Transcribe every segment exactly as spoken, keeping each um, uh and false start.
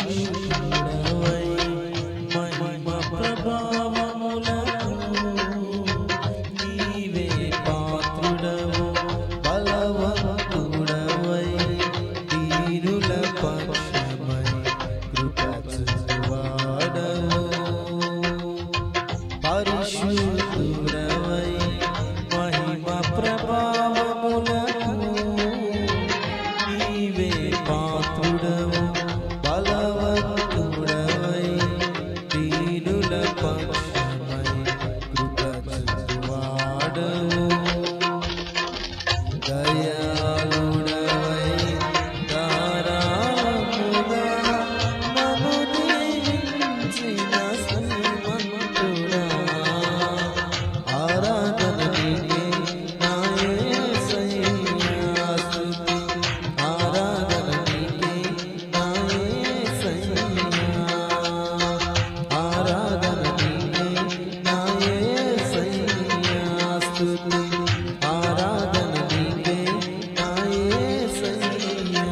పరిశుద్ధుడవై మహిమ ప్రభావములకు నీవే పాత్రుడవు బలవంతుడవై దీనుల పక్షమై కృప చూపువాడవు పరిశుద్ధుడవై మహిమ ప్రభావములకు నీవే పాత్రుడవు బలవంతుడవై దీనుల పక్షమై కృప చూపువాడవు దయాళుడవై ధారాళముగా నన్ను దీవించిన శ్రీమంతుడా ఆరాధన నీకే నా యేసయ్యా స్తుతి ఆరాధన నీకే నా యేసయ్యా ఆరాధన నీకే నా యేసయ్యా స్తుతి ఆరాధన నీకే నా యేసయ్యా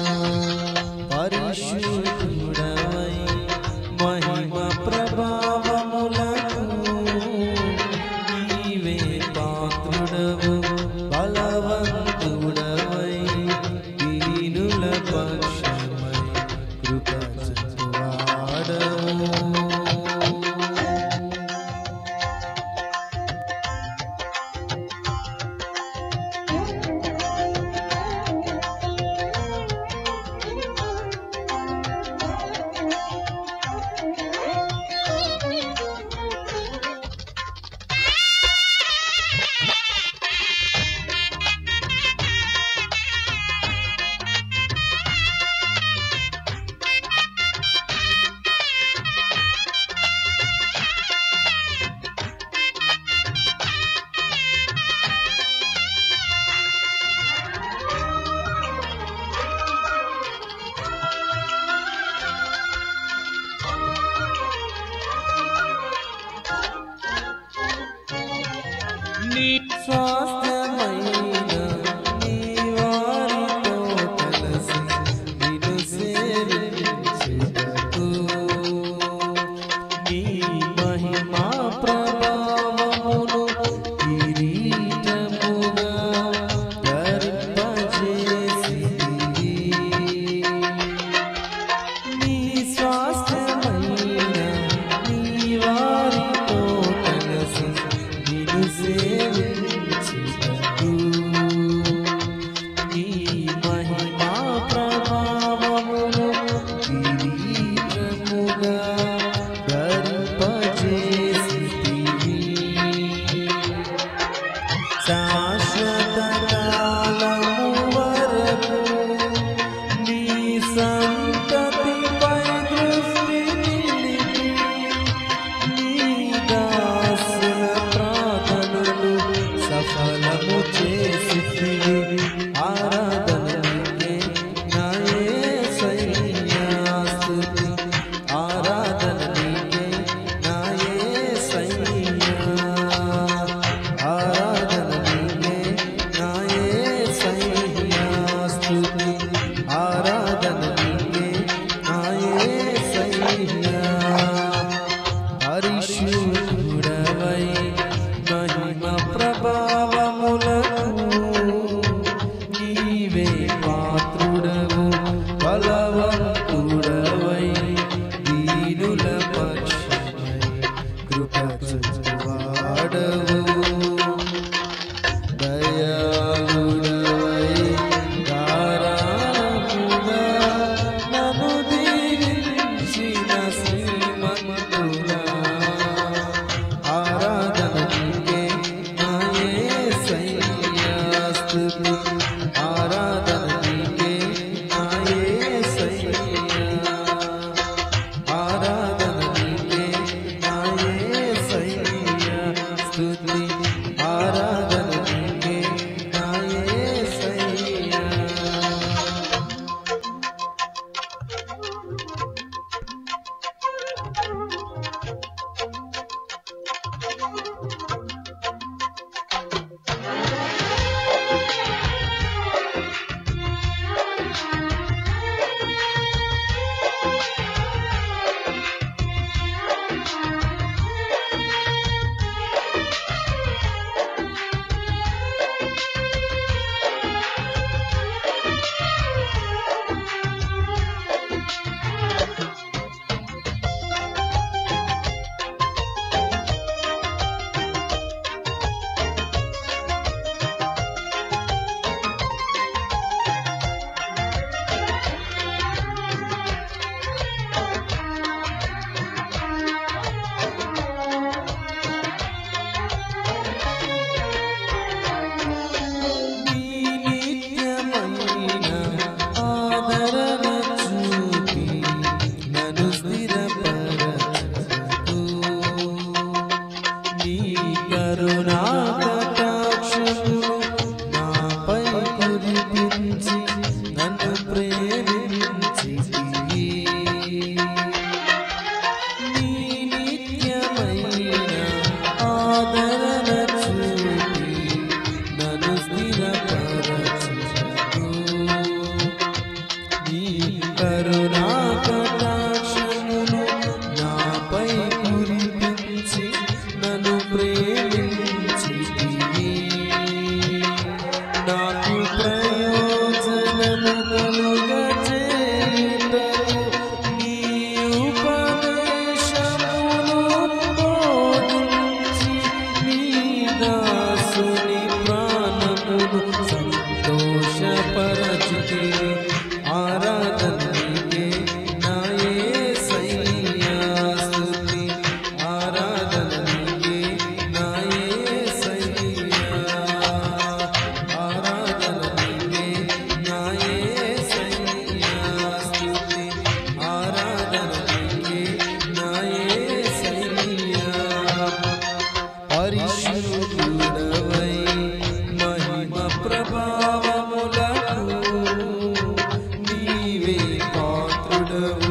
పరిశుద్ధుడవై మహిమ ప్రభావములకు నీవే పాత్రుడవు బలవంతుడవై దీనుల పక్షమై కృప చూపువాడవు నీ స్వాస్థ్యమైన నీ వారితో కలిసి నిన్ను సేవించుటకు నీ మహిమా ప్రభావమును కిరీటముగా ధరింపజేసితివి నీ స్వాస్థ్యమైన నీ వారితో కలిసి నిన్ను సేవించుటకు నీ మహిమా ప్రభావమును కిరీటముగా ధరింపజేసితివి శాశ్వత కాలము వరకు నీ సంతతిపై దృష్టి నిలిపి నీ దాసుల ప్రార్థనలు సఫలము చేసితివి ఆరాధన నీకే నా యేసయ్యా స్తుతి ఆరాధన నీకే నా యేసయ్యా ఆరాధన నీకే నా యేసయ్యా స్తుతి ఆరాధన నీకే నా యేసయ్యా పరిశుద్ధుడవై మహిమ ప్రభావములకు నీవే పాత్రుడవు బలవంతుడవై దీనుల పక్షమై కృప చూపువాడవు దయాళుడవై ధారాళముగా నన్ను దీవించిన శ్రీమంతుడా ఆరాధన నీకే నా యేసయ్యా స్తుతి ఆరాధన నీకే నా యేసయ్యా ఆరాధన నీకే నా యేసయ్యా స్తుతి ఆరాధన నీకే నా యేసయ్యా నాకు ప్రయోజనము కలుగజేయుటకు నీ ఉపదేశమును బోధించి నీ దాసుని ప్రాణమును సంతోషపరచితివి. ఆరాధన నీకే నా యేసయ్యా స్తుతి. ఆరాధన నీకే నా యేసయ్యా. ఆరాధన నీకే నా యేసయ్యా స్తుతి. ఆరాధన నీకే నా యేసయ్యా. పరిశుద్ధుడవై మహిమ ప్రభావములకు నీవే పాత్రుడవు.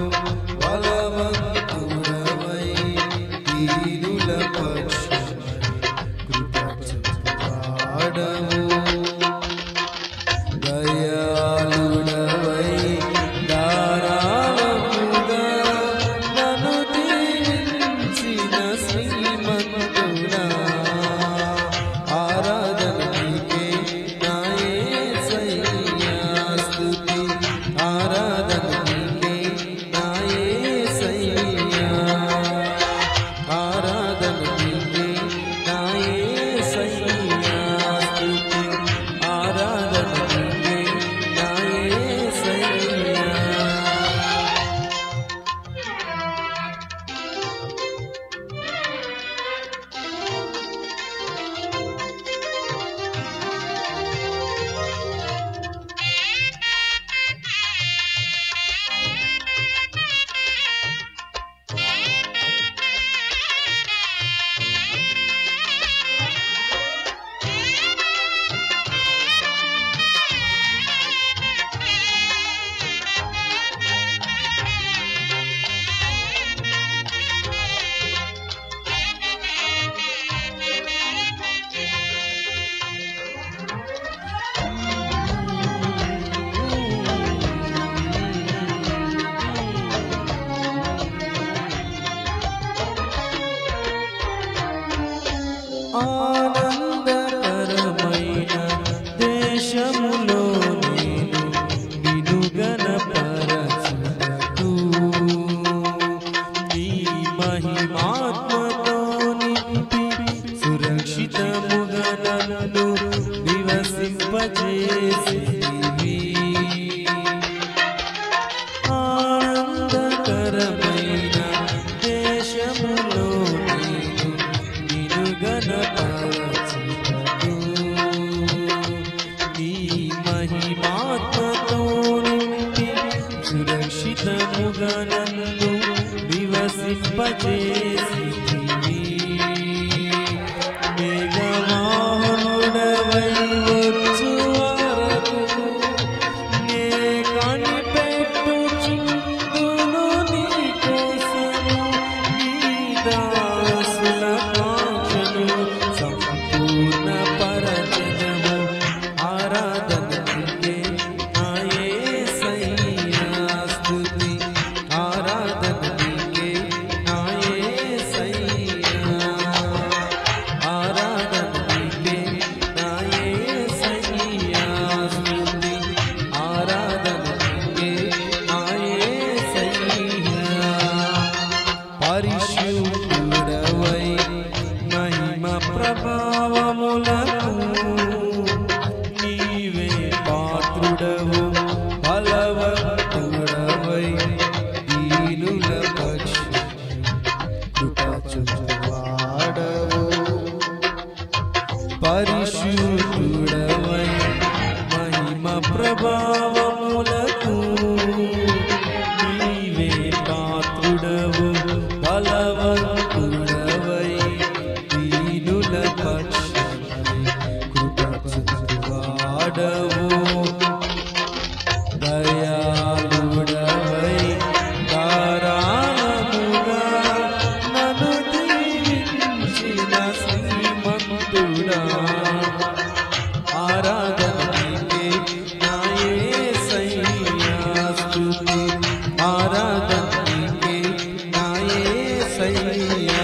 బలవంతుడవై దీనుల పక్షమై కృప చూపువాడవు. దయాళుడవై ధారాళముగా నన్ను దీవించిన శ్రీమంతుడా. ఆరాధన నీకే నా యేసయ్యా స్తుతి. ఆరాధన నీకే నా యేసయ్యా. ఆరాధన నీకే నా యేసయ్యా స్తుతి. ఆరాధన నీకే నా యేసయ్యా. ఆనందకరమైన దేశములో నేను నిన్ను గణపరచుటకు నీ మహిమాత్మతో నింపి సురక్షితముగా నన్ను నివసింపజేసితివి. ఆనందకరమైన దేశములో నేను నిన్ను గణపరచుటకు నీ మహిమాత్మతో నింపి సురక్షితముగా నన్ను నివసింపజేసితివి. మేఘవాహనుడవై వచ్చు వరకు నే కనిపెట్టుచుందును నీ కోసము. నీ దాసుల కాంక్షను సంపూర్ణ పరచదము. ఆరాధన నీకే నా యేసయ్యా స్తుతి. ఆరాధన నీకే నా యేసయ్యా. ఆరాధన నీకే నా యేసయ్యా స్తుతి. ఆరాధన నీకే నా యేసయ్యా. పరిశుద్ధుడవై మహిమ ప్రభావములకు నీవే పాత్రుడవు. బలవంతుడవై దీనుల పక్షమై కృప చూపువాడవు. పరిశుద్ధుడవై మహిమ ప్రభావములకు నీవే పాత్రుడవు. బలవంతుడవై దీనుల పక్షమై కృప చూపువాడవు. దయాళుడవై ధారాళముగా నన్ను దీవించిన శ్రీమంతుడా. ఆరాధన నీకే నా యేసయ్యా స్తుతి. ఆరాధన నీకే నా యేసయ్యా.